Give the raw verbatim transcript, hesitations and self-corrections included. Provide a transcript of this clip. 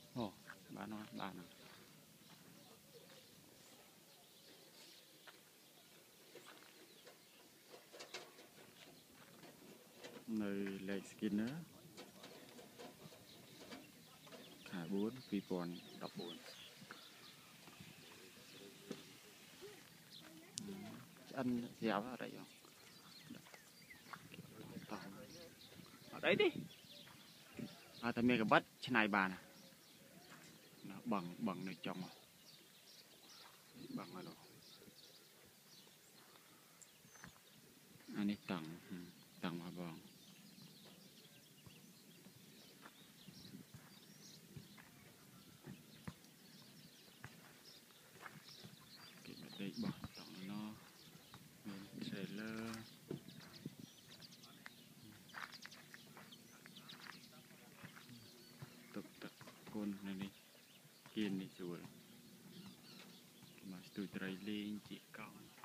Ồ, bán nó, bán nó. Nơi lake skin nữa. Khả bốn, phi còn đọc bốn. Ăn dẻo ở đây không? Ở đấy đi. À, ta mê cái bắt trên này bà nè. Nó bằng, bằng nơi trong rồi. Bằng ở đâu. Anh ấy tặng, tặng vào bằng. Cái đây bằng tặng nó. Trailer. Tục tật côn này đi. Kiên đi rồi. Mà tôi trailer chị con.